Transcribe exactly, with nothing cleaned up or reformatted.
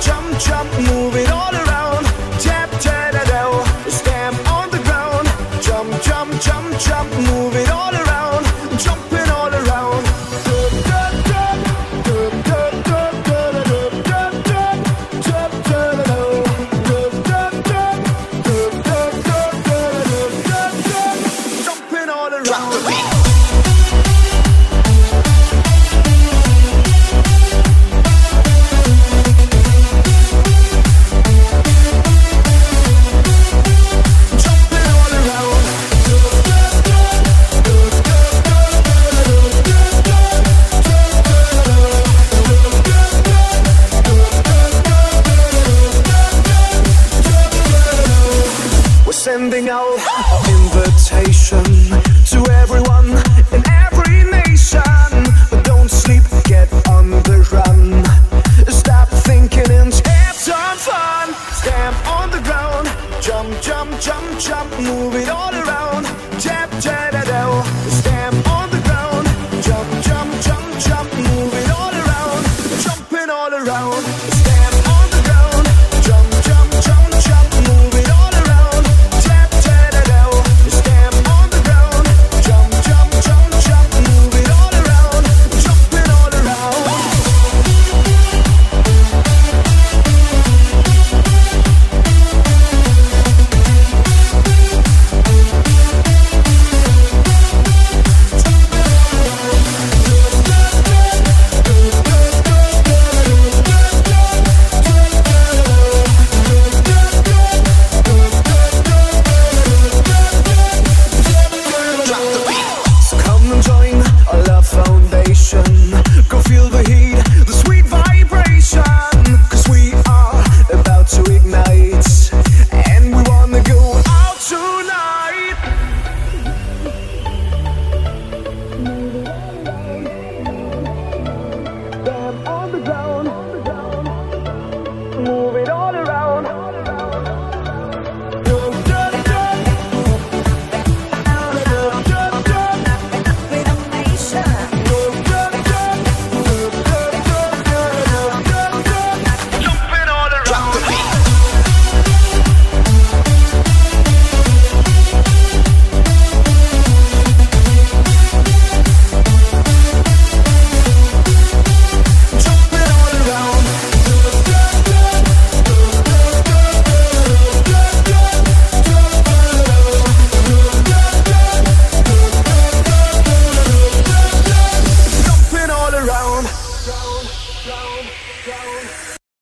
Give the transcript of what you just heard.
jump, jump, move it all around. Tap, tap, da, da. Stamp on the ground. Jump, jump, jump, jump, move it all around. Jumping all around. Dub, dub, dub. Dub, dub, dub, dub, dub, dub, dub. Dub, dub, da, da. Dub, dub, dub. Dub, dub, dub, dub, dub, dub, dub. Jumping all around. Drop the beat. Sending out our invitation to everyone in every nation. But don't sleep, get on the run. Stop thinking and have some fun. Stamp on the ground. Jump, jump, jump, jump, move it all around. Tap, tap, da, da. Stamp on the ground. Jump, jump, jump, jump, move it all around. Jumping all around.